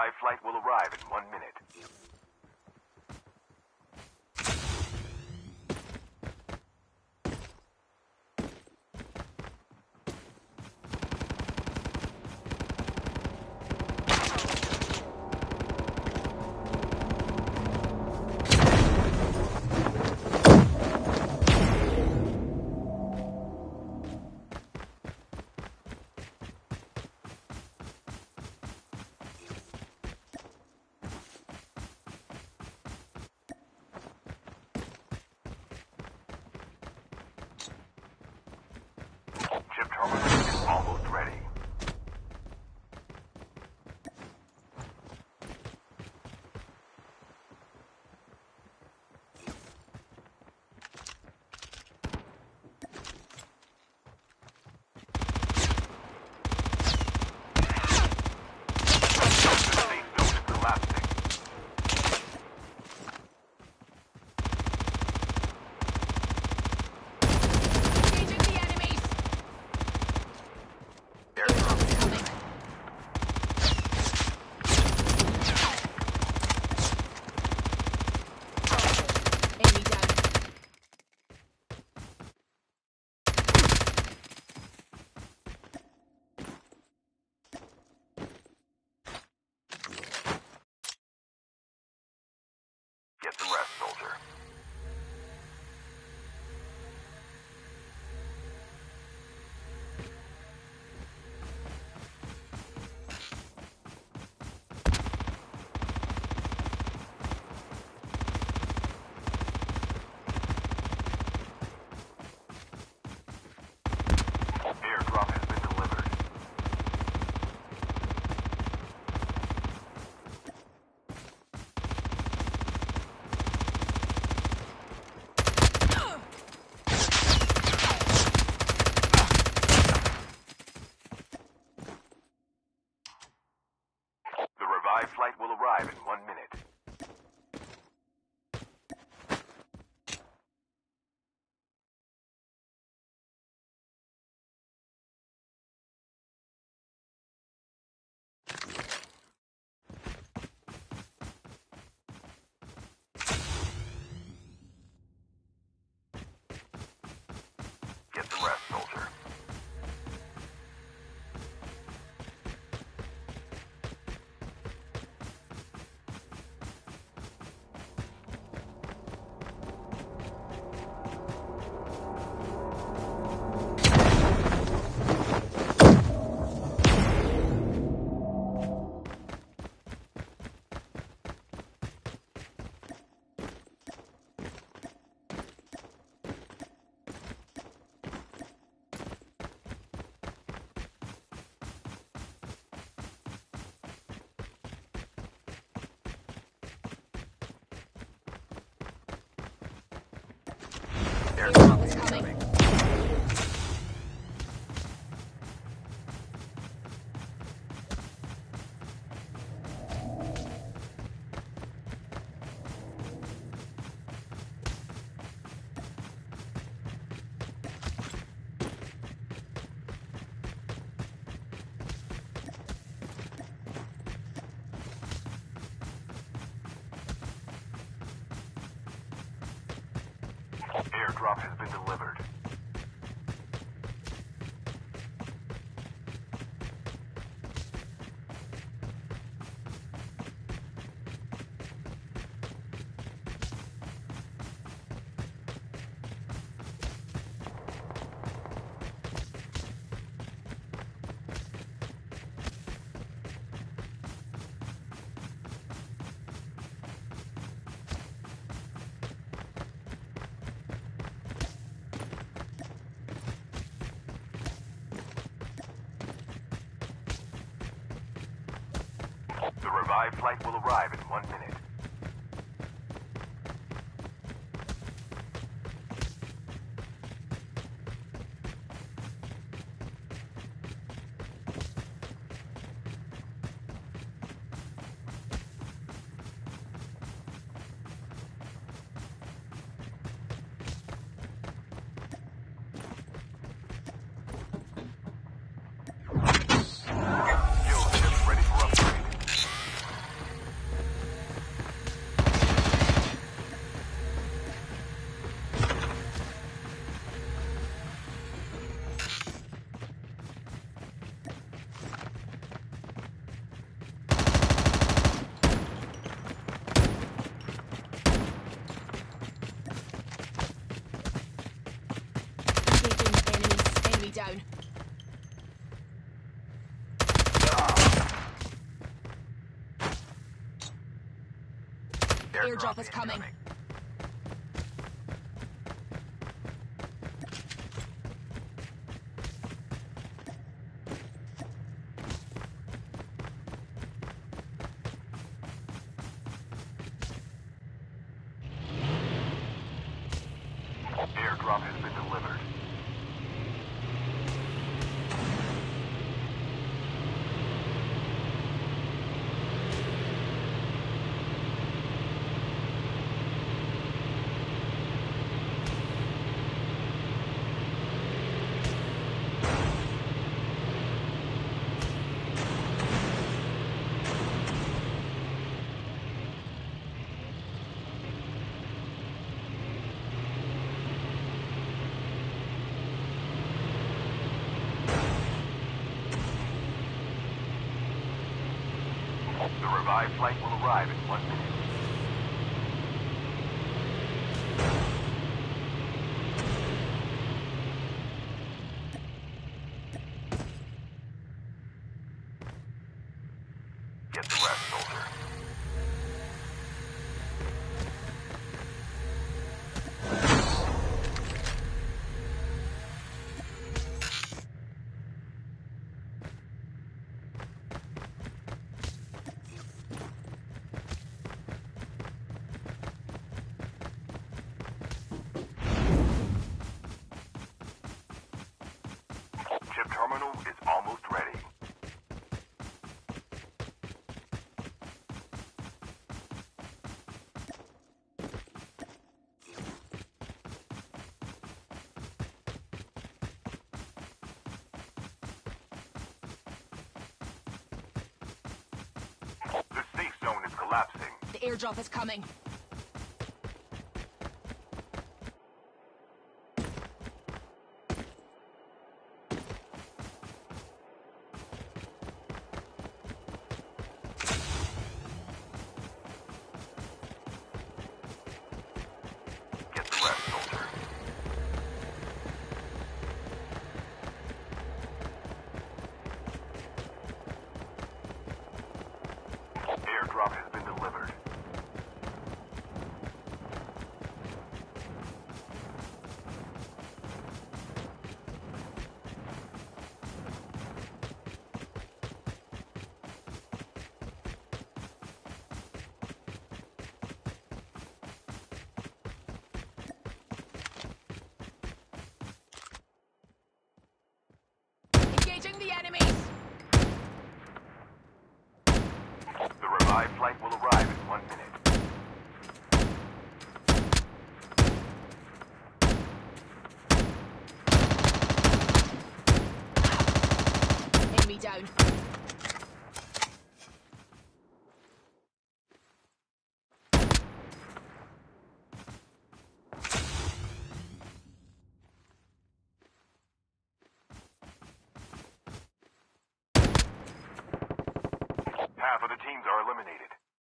revived flight will arrive in 1 minute. Chip terminal is almost ready. The safe zone is collapsing. Engaging the enemies! Airdrop is Coming. Enemy down. Get some rest, soldier. Airdrop has been delivered. The revived flight will arrive in 1 minute. Get some rest, soldier. Airdrop is coming. Airdrop has been delivered. The revived flight will arrive in 1 minute. Fuel ship ready for upgrade. Airdrop is coming. Airdrop has been delivered. The revived flight will arrive in 1 minute. Get the rest, soldier. Chip terminal is almost ready. The safe zone is collapsing. The airdrop is coming. Get the rest, soldier. Airdrop has been delivered. Engaging the enemies. The revived flight will arrive in 1 minute. Enemy down. Half of the teams are eliminated.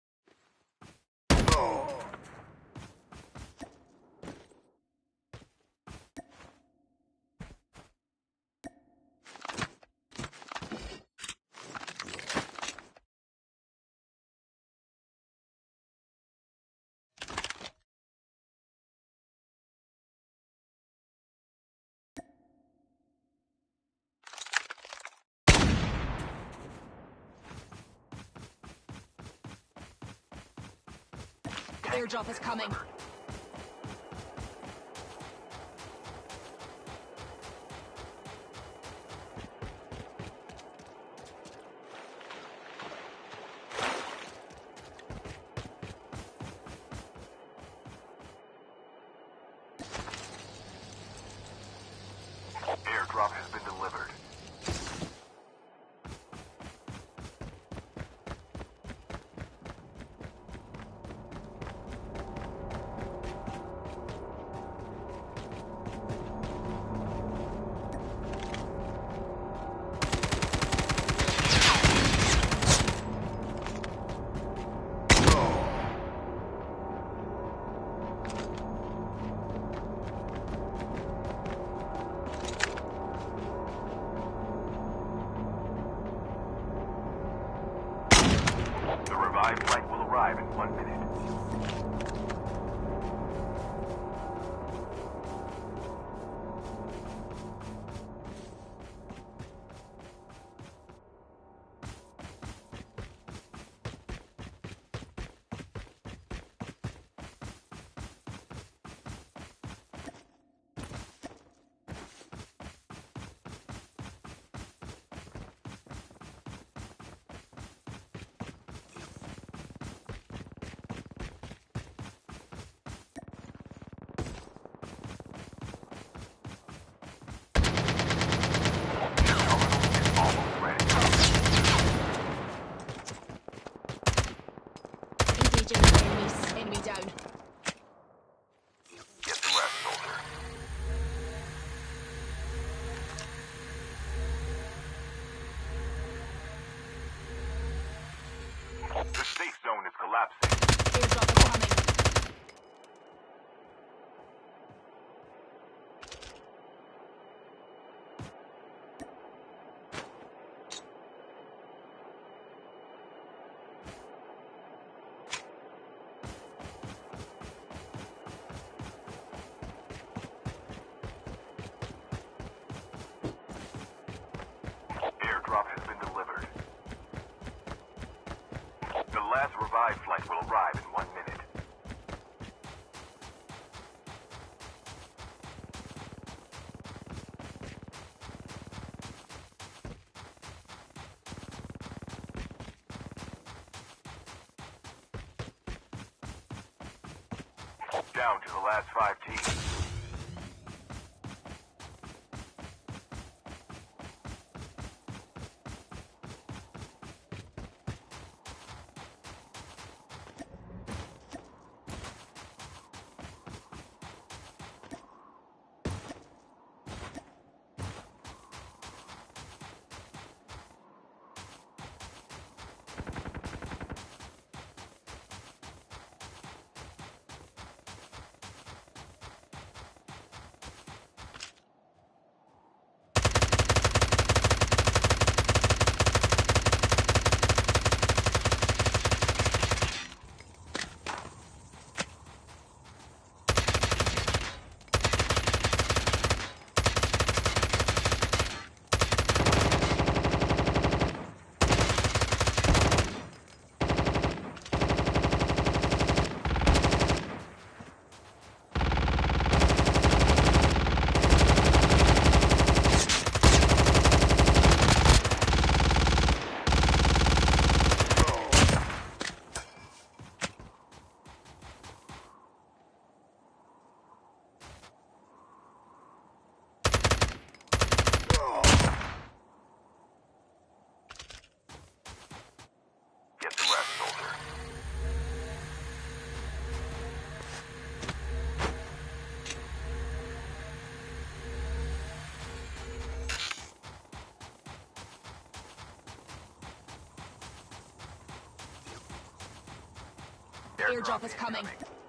The airdrop is coming. Airdrop has been delivered. The revived flight will arrive in 1 minute. Engaging the enemies. Enemy down. Get the rest, soldier. The safe zone is collapsing. Airdrop is coming. Airdrop has been delivered. The last revived flight will arrive in 1 minute. Down to the last 5 teams. Get the rest, soldier. Airdrop is coming.